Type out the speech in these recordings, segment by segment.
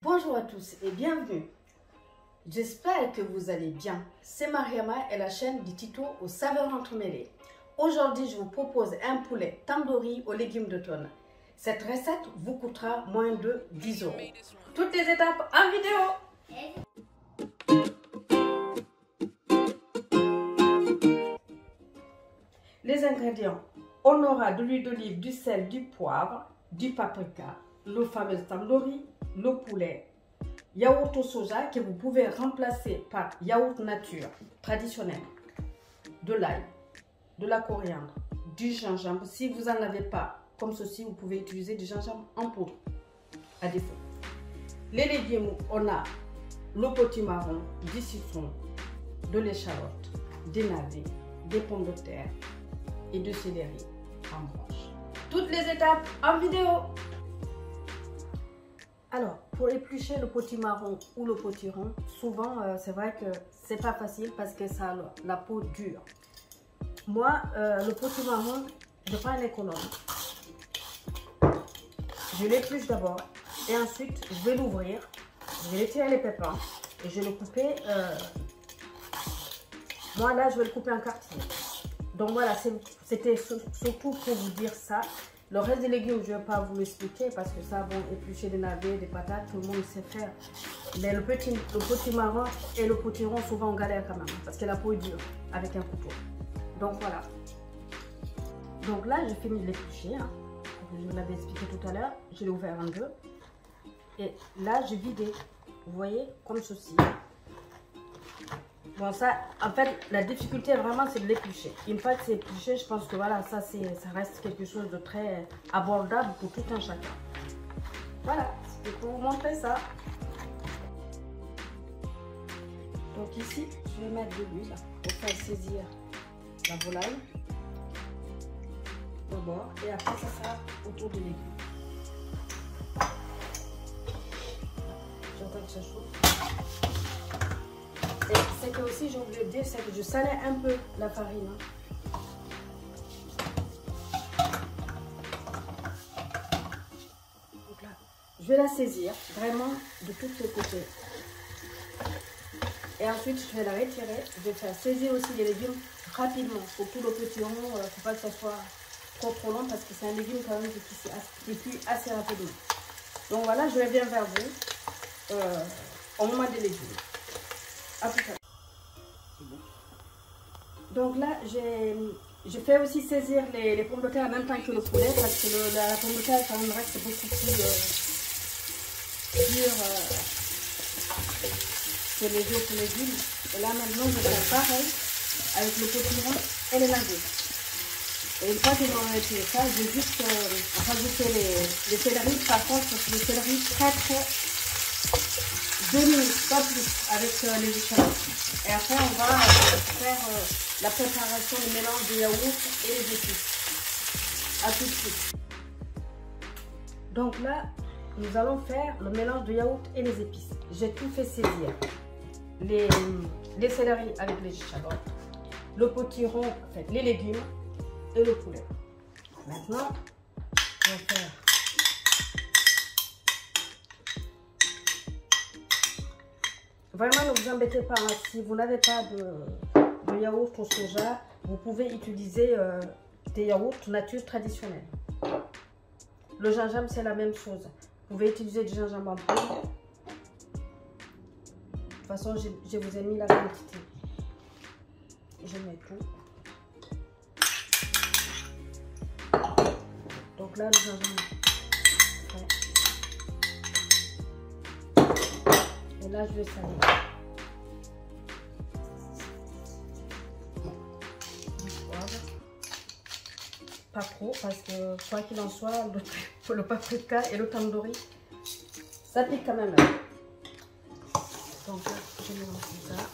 Bonjour à tous et bienvenue. J'espère que vous allez bien. C'est Mariama et la chaîne du tuto aux saveurs entremêlées. Aujourd'hui, je vous propose un poulet tandoori aux légumes d'automne. Cette recette vous coûtera moins de 10 €. Toutes les étapes en vidéo. Les ingrédients: on aura de l'huile d'olive, du sel, du poivre, du paprika, le fameux tandoori, le poulet, yaourt au soja que vous pouvez remplacer par yaourt nature traditionnel, de l'ail, de la coriandre, du gingembre. Si vous n'en avez pas comme ceci, vous pouvez utiliser du gingembre en poudre à défaut. Les légumes, on a le potimarron, du citron, de l'échalote, des navets, des pommes de terre et du céleri en branche. Toutes les étapes en vidéo. Alors, pour éplucher le potimarron ou le potiron, souvent c'est vrai que c'est pas facile parce que ça a la peau dure. Moi, le potimarron, je prends un économe. Je l'épluche d'abord et ensuite je vais l'ouvrir, je vais retirer les pépins et je vais le couper. Moi là, je vais le couper en quartier. Donc voilà, c'était surtout pour vous dire ça. Le reste des légumes, je ne vais pas vous l'expliquer parce que ça, bon, éplucher des navets, des patates, tout le monde sait faire. Mais le potimarron et le potiron, souvent on galère quand même parce que la peau est dure avec un couteau. Donc voilà. Donc là, j'ai fini de l'éplucher. Hein. Je vous l'avais expliqué tout à l'heure. Je l'ai ouvert en deux. Et là, j'ai vidé. Vous voyez, comme ceci. Bon, ça, en fait, la difficulté vraiment, c'est de l'éplucher. Une fois que c'est épluché, je pense que voilà, ça reste quelque chose de très abordable pour tout un chacun. Voilà, c'était pour vous montrer ça. Donc ici, je vais mettre de l'huile pour faire saisir la volaille d'abord et après ça sera autour des légumes. J'entends que ça chauffe. Et c'est que aussi, j'ai oublié de dire, c'est que je salais un peu la farine. Donc là, je vais la saisir vraiment de tous les côtés. Et ensuite, je vais la retirer. Je vais faire saisir aussi les légumes rapidement. Pour tout le petit rond, il ne faut pas que ça soit trop long parce que c'est un légume quand même qui cuit assez rapidement. Donc voilà, je reviens vers vous au moment des légumes. À tout à l'heure. Donc là, je fais aussi saisir les pommes de terre en même temps que le poulet parce que la pomme de terre, quand même, reste beaucoup plus dure que les autres légumes. Et là, maintenant, je fais pareil avec le potiron et les navets. Et une fois que j'aurai fait ça, je vais juste rajouter les céleris. Par contre, les céleris très 2 minutes, pas plus, avec les échalotes. Et après, on va faire la préparation du mélange de yaourt et les épices. A tout de suite. Donc là, nous allons faire le mélange de yaourt et les épices. J'ai tout fait saisir. Les céleris avec les échalotes, le potiron, en fait, les légumes et le poulet. Maintenant, on va faire vraiment, ne vous embêtez pas, hein. Si vous n'avez pas de yaourt au soja, vous pouvez utiliser des yaourts nature traditionnels. Le gingembre, c'est la même chose. Vous pouvez utiliser du gingembre en poudre. De toute façon, je vous ai mis la quantité. Je mets tout. Donc là, le gingembre. Ouais. Et là, je vais saler. Du poivre. Pas trop, parce que quoi qu'il en soit, le paprika et le tandoori, ça pique quand même. Donc là, je mélange tout ça.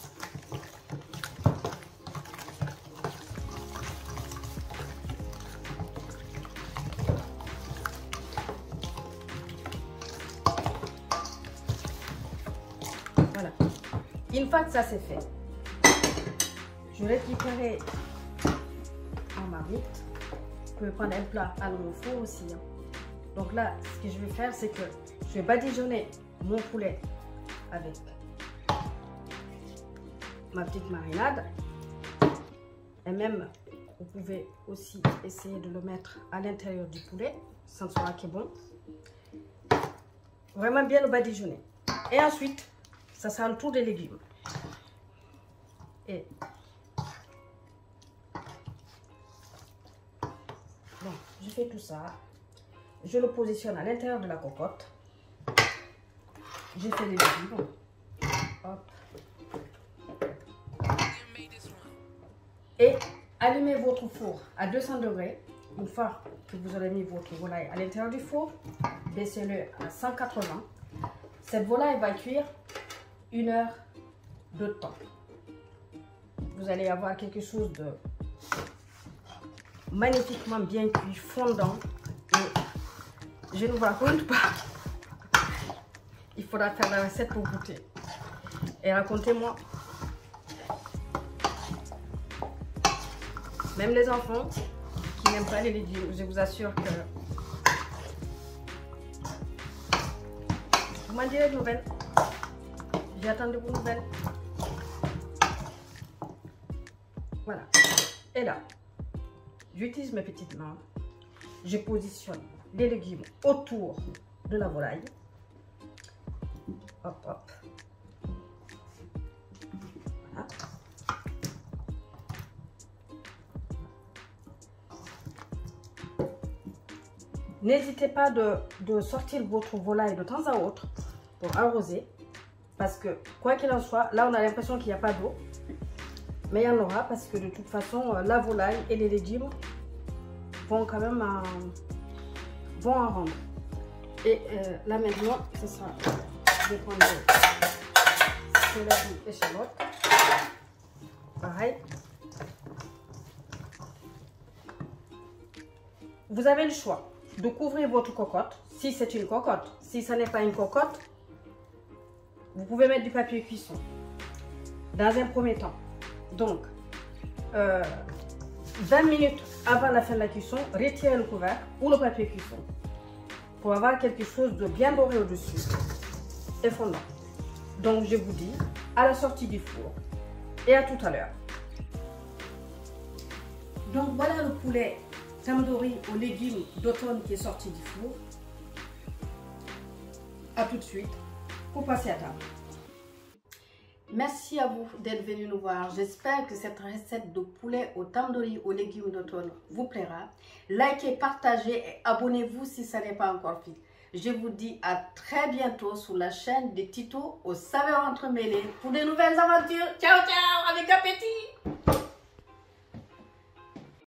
Voilà. Une fois que ça c'est fait, je vais récupérer en marmite. Vous pouvez prendre un plat à l'eau au four aussi. Hein. Donc là, ce que je vais faire, c'est que je vais badigeonner mon poulet avec ma petite marinade. Et même, vous pouvez aussi essayer de le mettre à l'intérieur du poulet. Ça ne sera que bon. Vraiment bien le badigeonner. Et ensuite, ça sera le tour des légumes. Et bon, je fais tout ça. Je le positionne à l'intérieur de la cocotte. J'ai fait les légumes. Hop. Et allumez votre four à 200 degrés. Une fois que vous aurez mis votre volaille à l'intérieur du four, baissez-le à 180. Cette volaille va cuire 1 heure de temps. Vous allez avoir quelque chose de magnifiquement bien cuit, fondant. Et je ne vous raconte pas. Il faudra faire la recette pour goûter. Et racontez-moi. Même les enfants qui n'aiment pas les légumes, je vous assure que vous m'en direz de nouvelles. J'attends de vos nouvelles. Voilà. Et là, j'utilise mes petites mains. Je positionne les légumes autour de la volaille. Hop, hop. Voilà. N'hésitez pas de sortir votre volaille de temps à autre pour arroser. Parce que, quoi qu'il en soit, là on a l'impression qu'il n'y a pas d'eau. Mais il y en aura parce que de toute façon, la volaille et les légumes vont quand même vont en rendre. Et là maintenant, ce sera, je vais prendre céleri et échalote. Pareil. Vous avez le choix de couvrir votre cocotte, si c'est une cocotte. Si ce n'est pas une cocotte, vous pouvez mettre du papier cuisson dans un premier temps. Donc, 20 minutes avant la fin de la cuisson, retirez le couvercle ou le papier cuisson pour avoir quelque chose de bien doré au-dessus et fondant. Donc, je vous dis à la sortie du four et à tout à l'heure. Donc, voilà le poulet tandoori aux légumes d'automne qui est sorti du four. À tout de suite pour passer à table. Merci à vous d'être venu nous voir. J'espère que cette recette de poulet au tandoori aux légumes d'automne vous plaira. Likez, partagez et abonnez-vous si ce n'est pas encore fait. Je vous dis à très bientôt sur la chaîne des Titos aux saveurs entremêlées pour de nouvelles aventures. Ciao, ciao, avec appétit!